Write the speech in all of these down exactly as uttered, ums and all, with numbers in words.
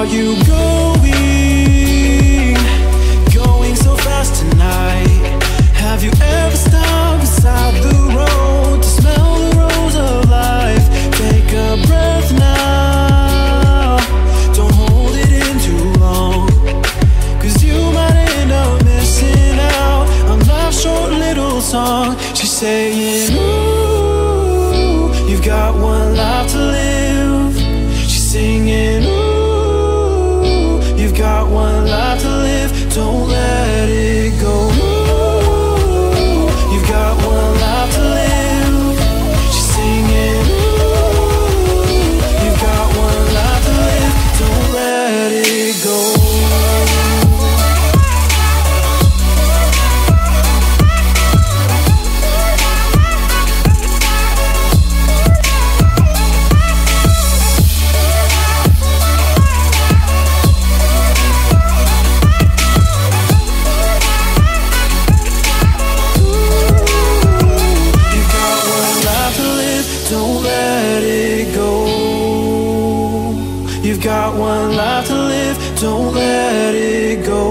are you going? Going so fast tonight. Have you ever stopped beside the road to smell the rose of life? Take a breath now, don't hold it in too long, 'cause you might end up missing out on life's short little song. She's saying, ooh, you've got one life to live. She's singing, ooh, you've got one life to live. Don't let it go. Ooh, you've got one life to live. She's singing, ooh, you've got one life to live. Don't let it go. You've got one life to live, don't let it go.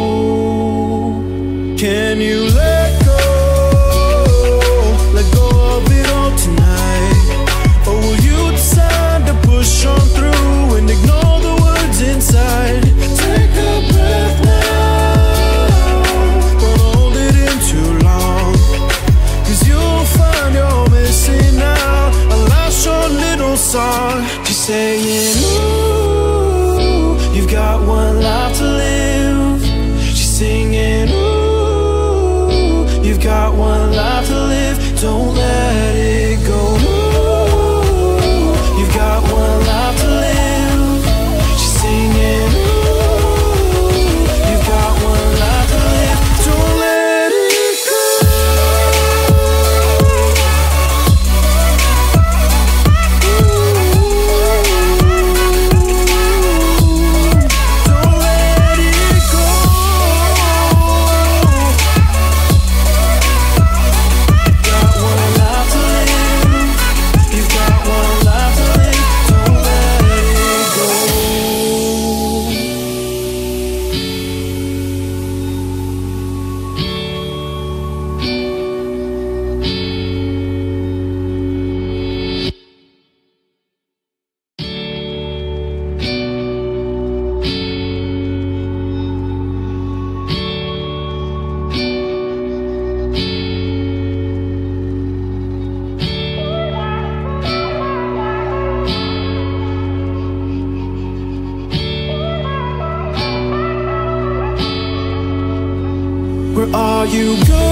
Can you let go, let go of it all tonight? Or will you decide to push on through and ignore the words inside? Take a breath now, don't hold it in too long, 'cause you'll find you're missing out a last short little song. She's saying, ooh, you've got one life to live. She's singing, ooh, you've got one life to live. Don't let it go. Ooh, you've got one life to live. She's singing, ooh, you've got one life to live. Don't let it go. Where are you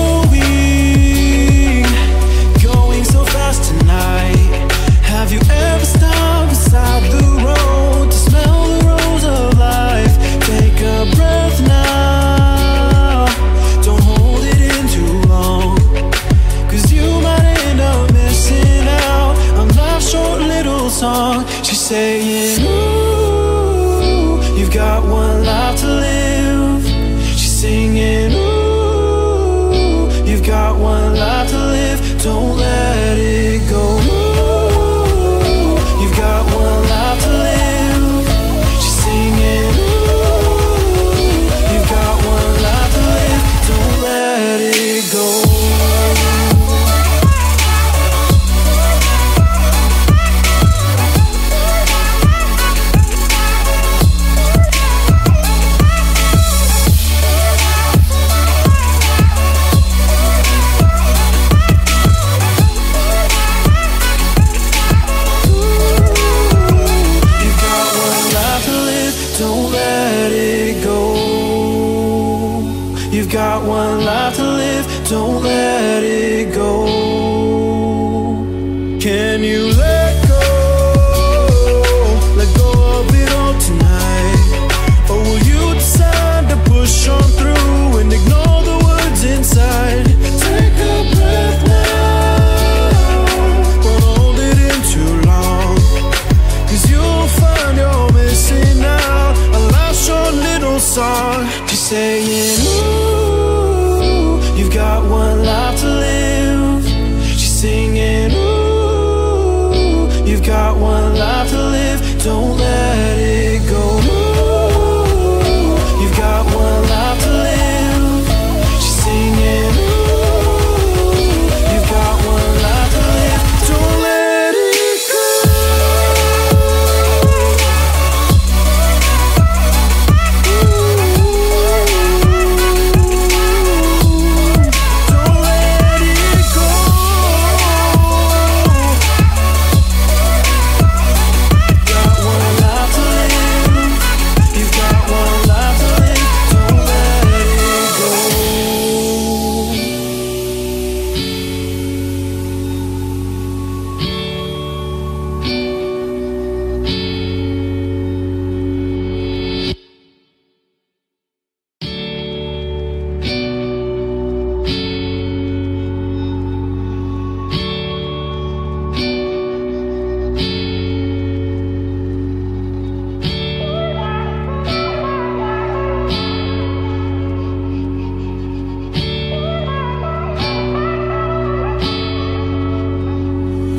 going? Going so fast tonight. Have you ever stopped beside the road to smell the rose of life? Take a breath now, don't hold it in too long, 'cause you might end up missing out on life's short little song. She's saying, ooh, you've got one life to live. She's singing, ooh, you've got one life to live. Don't let it go. Ooh, you've got one life to live. She's singing, ooh, you've got one life to live. Don't let it go. You've got one life to live, don't let it go. Can you let go, let go of it all tonight? Or will you decide to push on through and ignore the words inside? Take a breath now, don't hold it in too long, 'cause you'll find you're missing out a life's short little song. She's saying, ooh, you've got one life to live. She's singing, ooh,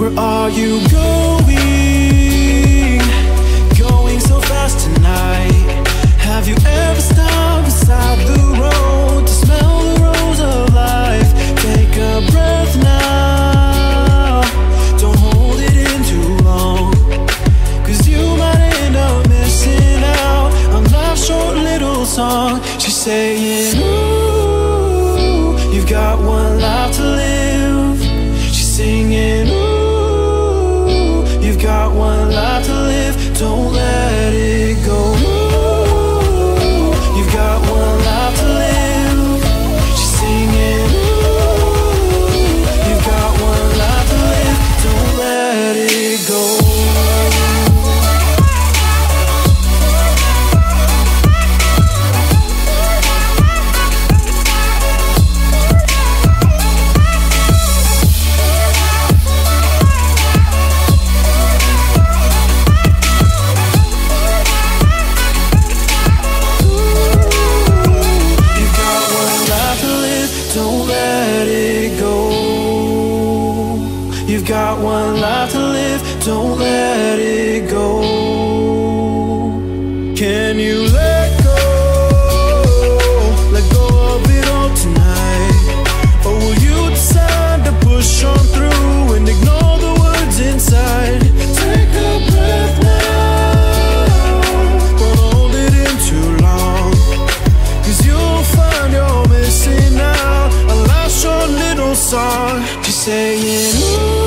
Where are you going? Going so fast tonight. Have you ever stopped beside the road to smell the rose of life? Take a breath now. Don't hold it in too long, 'cause you might end up missing out on life's short little song. She's saying, ooh, you've got one life to live. She's singing, ooh, you've got one life to live. Don't let it go. Ooh, you've got one life to live. She's singing, ooh, you've got one life to live. Don't let it go. You've got one life to live, don't let it go. Can you let go, let go of it all tonight? Or will you decide to push on through and ignore the words inside? Take a breath now, don't hold it in too long, 'cause you'll find you're missing out a last short little song. She's saying, ooh,